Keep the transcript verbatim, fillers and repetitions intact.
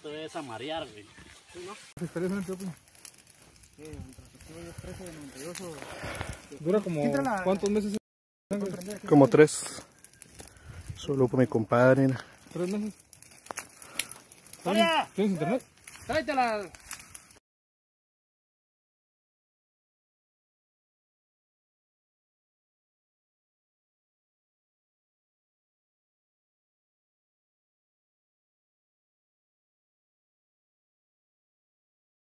esto es a marear, güey. ¿Sí, no? ¿Qué estarías en el tope? Sí, entre trece y noventa y ocho. ¿Dura como cuántos meses? Como tres. Solo con mi compadre. ¿Tres meses? ¡Hola! ¿Tienes internet? Tráetela.